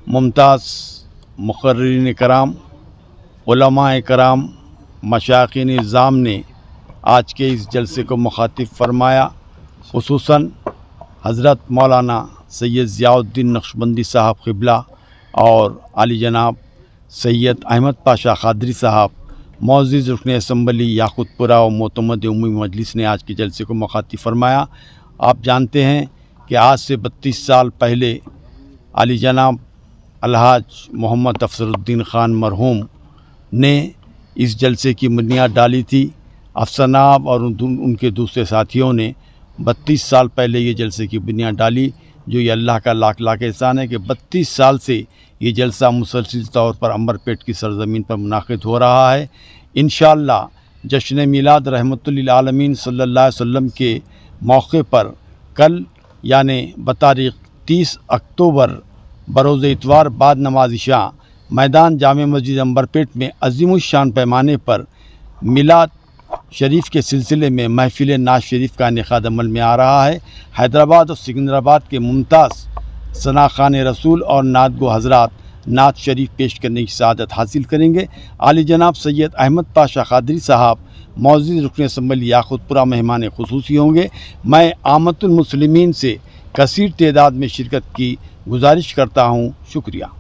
मुमताज़ मुक़र्रिरीन कराम, उलमाए कराम, मशाइख़ निज़ाम ने आज के इस जलसे को मुखातिब फरमाया। खुसूसन हज़रत मौलाना सैयद ज़ियाउद्दीन नक्शबंदी साहब क़िबला और आली जनाब सैयद अहमद पाशा क़ादरी साहब मौज़ूद रुकन असम्बली याक़ूतपुरा और मोतमद उम्मी मजलिस ने आज के जलसे को मुखातिब फरमाया। आप जानते हैं कि आज से 32 साल पहले आली जनाब अलहाज मोहम्मद अफसरुद्दीन ख़ान मरहूम ने इस जलसे की बुनियाद डाली थी। अफसर नाब और उनके दूसरे साथियों ने 32 साल पहले ये जलसे की बुनियाद डाली, जो ये अल्लाह का लाख लाख एहसान है कि 32 साल से ये जलसा मुसलसल तौर पर अंबरपेट की सरज़मीन पर मुनाक़िद हो रहा है। इंशाअल्लाह जश्न मिलाद रहमतुल आलमीन सल्लल्लाहु अलैहि वसल्लम के मौके पर कल यानी बतारीख़ 30 अक्टूबर बरोज़ इतवार बाद नमाज इशा मैदान जामे मस्जिद अंबरपेट में अज़ीमुश्शान पैमाने पर मिलाद शरीफ के सिलसिले में महफ़िल नात शरीफ का इनेकाद अमल में आ रहा है। हैदराबाद और सिकंदराबाद के मुमताज़ सनाख़ान रसूल और नात गो हज़रात नात शरीफ पेश करने की सआदत हासिल करेंगे। आली जनाब सैयद अहमद पाशा क़ादरी साहब मौजूद रुकन असम्बली याक़ूतपुरा मेहमान ख़ुसूसी होंगे। मैं आमतुल मुस्लिमीन से कसीर तादाद में शिरकत की गुजारिश करता हूँ। शुक्रिया।